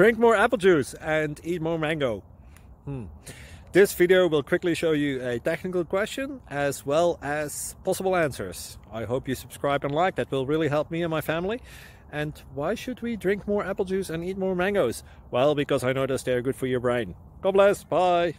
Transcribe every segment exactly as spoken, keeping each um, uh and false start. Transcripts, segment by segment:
Drink more apple juice and eat more mango. Hmm. This video will quickly show you a technical question as well as possible answers. I hope you subscribe and like, that will really help me and my family. And why should we drink more apple juice and eat more mangoes? Well, because I noticed they're good for your brain. God bless, bye!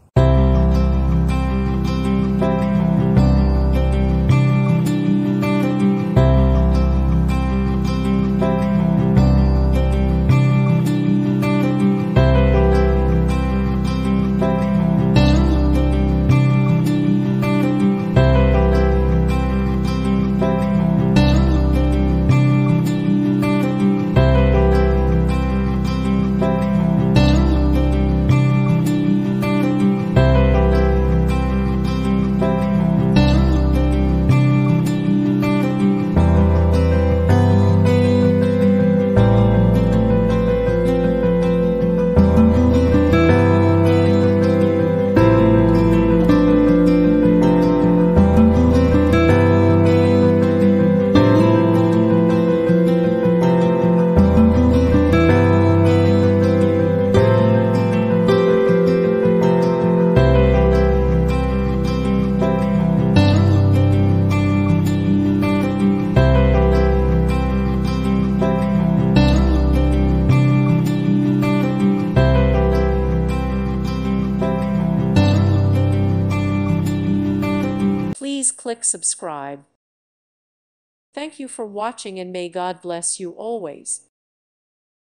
Please click subscribe. Thank you for watching and may God bless you always.